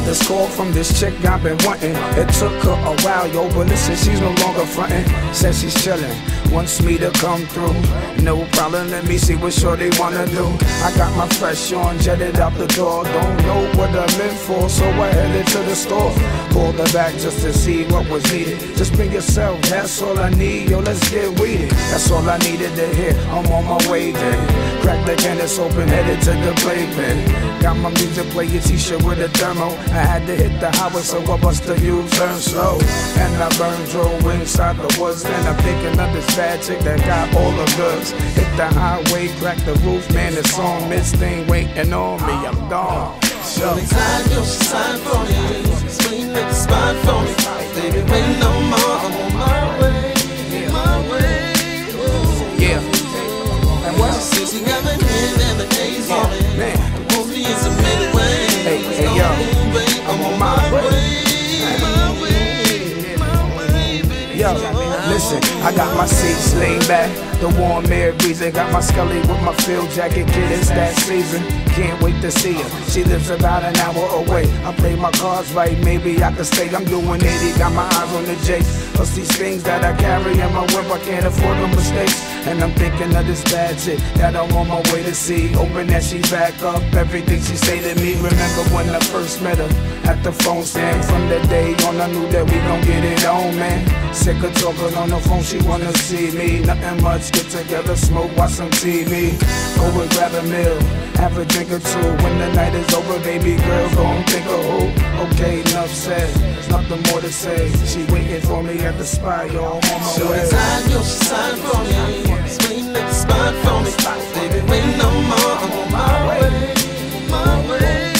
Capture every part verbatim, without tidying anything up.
this call from this chick I've been wanting. It took her a while, yo, but listen, she's no longer frontin'. Says she's chillin', wants me to come through. No problem, let me see what shorty wanna do. I got my fresh on, jetted out the door. Don't know what I'm in for, so I headed to the store. Pulled her back just to see what was needed. Just bring yourself, that's all I need. Yo, let's get weeded. That's all I needed to hear. I'm on my way then. Crack the can that's open, headed to the playpen. Got my music play, your t-shirt with a thermo. I had to hit the highway, so I bust the U-turn slow. And I burned, drove inside the woods. Then I'm thinking of this bad chick that got all the goods. Hit the highway, crack the roof, man, it's on. This thing waiting on me, I'm gone. So excited, yo, she signed for me. She's waiting at the spot for me. Baby, wait no more, I'm on my way, my way. Ooh. Yeah. And what? She says she got my hand and the days on it. Man, the movie is a minute way. Hey, hey, yo, I'm on my way. Yo, listen, I got my seats laid back, the warm air breezing. Got my Scully with my field jacket, kid, it's that season. Can't wait to see her, she lives about an hour away. I play my cards right, maybe I can stay. I'm doing eighty, got my eyes on the J. Plus these things that I carry in my whip, I can't afford no mistakes. And I'm thinking of this bad chick that I'm on my way to see. Hoping that she back up everything she say to me. Remember when I first met her at the phone stand. From that day on I knew that we gon' get it on, man. Sick of talking on the phone, she wanna see me. Nothing much, get together, smoke, watch some T V. Go and grab a meal, have a drink or two. When the night is over, baby girl, go and think of who. Okay, enough said, there's nothing more to say. She waiting for me at the spot, yo, I'm on my so way. So excited, yo, she signed for me. She's waiting at the spot for me. Baby, wait no more, I'm on my way, my way.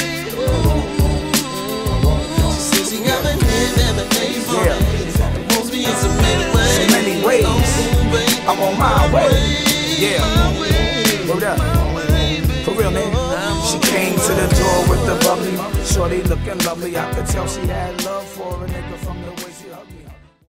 Ooh. She says she got my hand and the days on Yeah. it. It's a many ways. So many ways. I'm on my way. Yeah. Hold up. For real, man. She came to the door with the bubbly. Shorty looking lovely. I could tell she had love for a nigga from the way.